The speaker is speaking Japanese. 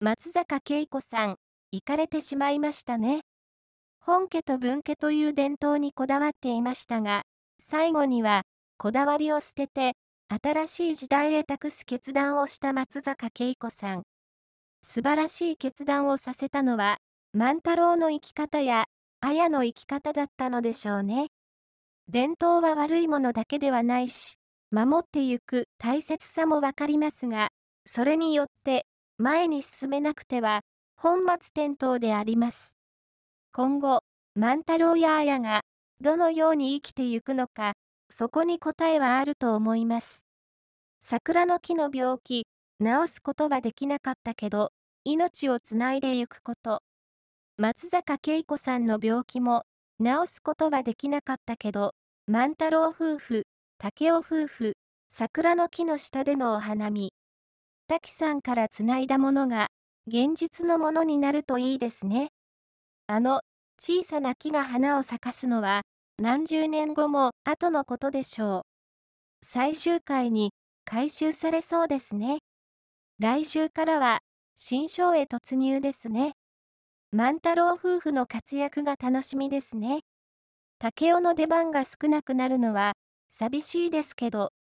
松坂慶子さん、行かれてしまいましたね。本家と分家という伝統にこだわっていましたが、最後には、こだわりを捨てて、新しい時代へ託す決断をした松坂慶子さん。素晴らしい決断をさせたのは、万太郎の生き方や、綾の生き方だったのでしょうね。伝統は悪いものだけではないし、守ってゆく大切さもわかりますが、それによって前に進めなくては本末転倒であります。今後、万太郎や綾がどのように生きてゆくのか、そこに答えはあると思います。桜の木の病気、治すことはできなかったけど、命をつないでゆくこと。松坂慶子さんの病気も治すことはできなかったけど、万太郎夫婦、竹雄夫婦、桜の木の下でのお花見。滝さんからつないだものが現実のものになるといいですね。小さな木が花を咲かすのは何十年後も後のことでしょう。最終回に回収されそうですね。来週からは新章へ突入ですね。万太郎夫婦の活躍が楽しみですね。竹雄の出番が少なくなるのは寂しいですけど、